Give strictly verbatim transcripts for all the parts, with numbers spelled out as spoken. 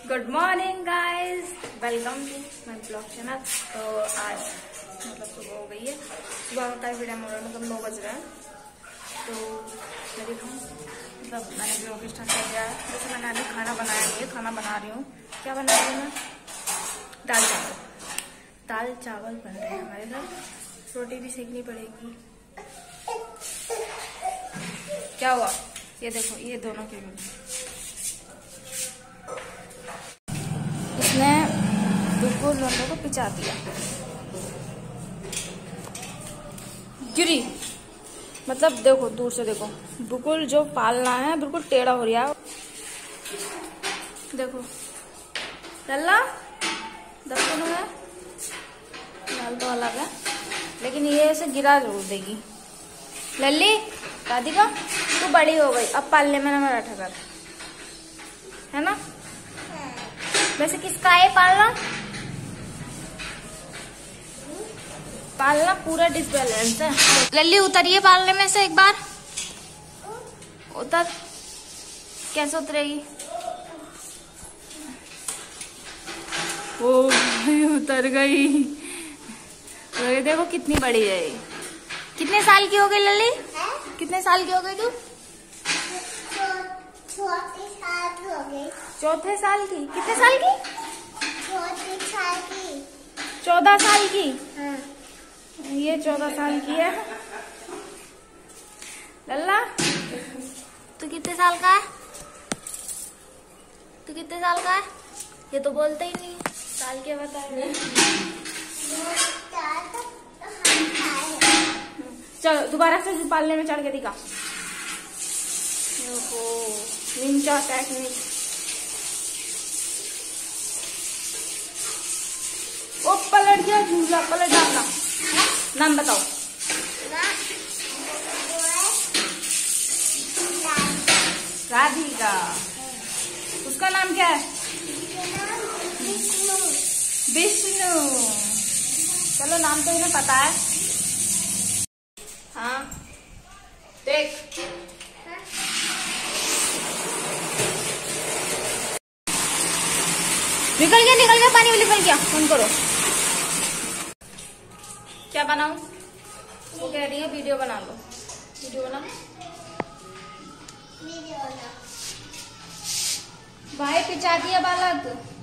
Good morning guys, welcome to my blog channel. तो आज मतलब सुबह हो गई है, सुबह होता है वीडियो में मतलब नौ बज रहे हैं। तो मैं दिखाऊँ मतलब मैंने ब्लॉग स्टार्ट कर दिया है। जैसे मैंने अभी खाना बनाया नहीं है, खाना बना रही हूँ। क्या बना रही हूँ मैं? दाल चावल दाल चावल बन रहे हैं हमारे घर। रोटी भी सेकनी पड़ेगी। क्या हुआ? ये देखो, ये दोनों के इसने बिल्कुल लोगों को पिचा दिया। गिरी मतलब देखो, दूर से देखो, बिल्कुल जो पालना है बिल्कुल टेढ़ा हो रहा है। देखो लल्ला दर्पण है, लाल तो अलग है, लेकिन ये ऐसे गिरा जरूर देगी। लल्ली राधिका तू बड़ी हो गई, अब पालने में ना मैं बैठा कर, है ना? वैसे किसका है पालना? पालना पूरा डिसबैलेंस है। लल्ली उतरिए पालने में से एक बार, उतर। कैसे उतरेगी? ओ उतर गई। ये देखो कितनी बड़ी है। कितने साल की हो गई लल्ली? कितने साल की हो गई तू? चौथे साल की हो गई। चौथे साल की? कितने साल की? चौथे साल की। चौदह साल की? हाँ। ये चौदह साल की है। लल्ला तू कितने साल का है? तू कितने साल का है? ये तो बोलते ही नहीं है, साल के बताए। चलो दोबारा से पालने में चढ़ के दिखा। Ninja technique. ओ पलट गया झूला, पलट डालना। नाम बताओ। राधिका। उसका नाम क्या है? विष्णु। विष्णु। चलो नाम तो इन्हें पता है। हाँ देख, निकल गया निकल गया पानी में निकल गया। फोन करो। क्या बनाऊं? वो कह रही है वीडियो बना लो। वीडियो बना भाई, पिचा दिया बालक।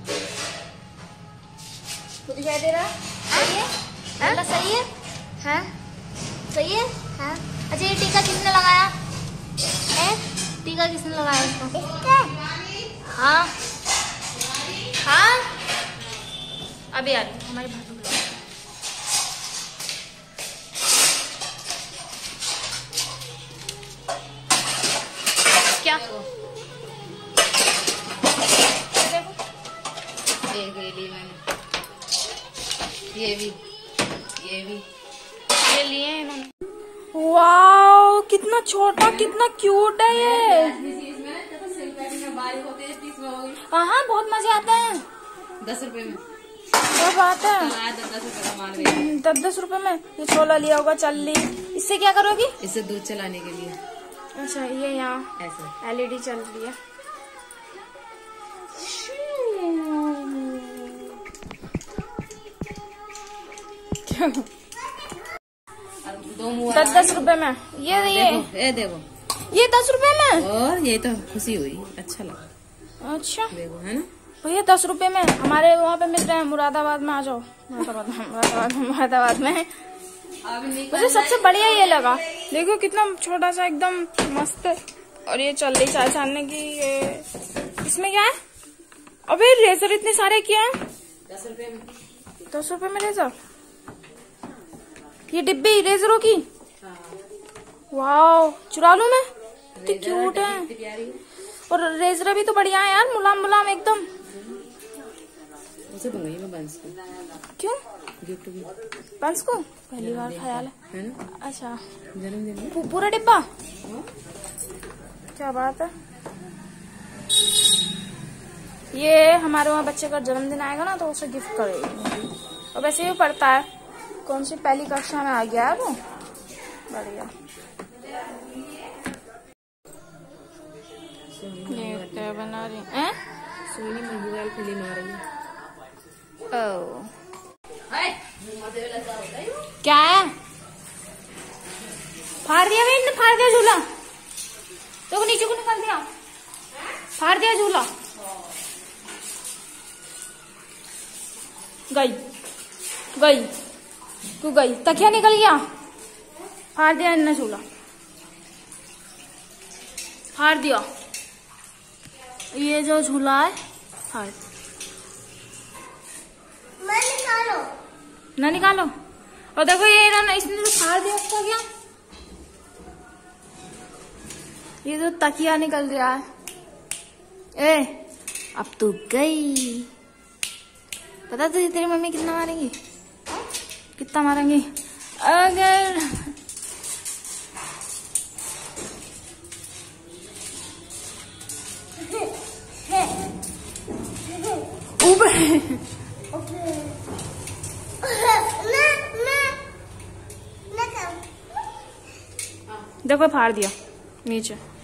खुद दिखाई दे रहा? सही है? हाँ? सही है? हाँ सही है? हाँ। अच्छा ये टीका किसने लगाया? ए? टीका किसने लगाया उसको? हाँ हाँ अभी आ रही हमारी भाभी। क्या एक ले ली मैंने, ये भी ये भी ये लिए हैं इन्होंने। वाओ कितना छोटा, कितना क्यूट है ये। हाँ बहुत मजे आते हैं। दस रुपए में क्या बात है? दस रुपए का माल। दस दस रुपए में ये छोला लिया होगा। चल ली। इससे क्या करोगी? इससे दूध चलाने के लिए। अच्छा ये यहाँ ऐसा एलईडी चल रही है। क्या? दो दस दस रुपए में ये ये देखो, ये देखो, ये दस रुपए में। और ये तो खुशी हुई, अच्छा लगा। अच्छा देखो है ना भैया, दस रुपए में हमारे वहाँ पे मिल रहे हैं। मुरादाबाद में आ जाओ। मुरादाबाद में मुरादाबाद में मुरादाबाद में मुझे सबसे बढ़िया ये लगा। देखो कितना छोटा सा, एकदम मस्त। और ये चल रही चाय छानने की। ये इसमें क्या है? अबे रेजर इतने सारे क्या है? दस रुपए में दस रुपए में रेजर। ये डिब्बी रेजरों की। वाओ चुरा लूं मैं? तो क्यूट है। और रेजर भी तो बढ़िया है यार, मुलाम मुलाम एकदम। उसे दूंगी मैं बंस को। क्यों? गिफ्ट भी बंस को पहली बार ख्याल है, है ना? अच्छा जन्मदिन पू, पूरा डिब्बा। क्या बात है। ये हमारे वहाँ बच्चे का जन्मदिन आएगा ना तो उसे गिफ्ट करेगी। और वैसे भी पढ़ता है, कौन सी पहली कक्षा में आ गया है वो। बढ़िया। ये क्या बना रही है? सोनी मोबाइल फिल्म आ रही है। ओ क्या है? फाड़ दिया भाई, फाड़ दिया झूला तो नीचे को निकाल दिया, फाड़ दिया झूला। गई गई तू गई, तकिया निकल गया, फाड़ दिया इन्हें झूला, फाड़ दिया ये जो झूला है, फाड़। मैं निकालो ना निकालो। और देखो ये ना, इसने तो फाड़ दिया उसका क्या, ये तो तकिया निकल गया है। ए अब तू गई। पता तुझे तेरी मम्मी कितना मारेंगी, कितना मारेंगी अगर ऊपर। देखो फाड़ दिया नीचे।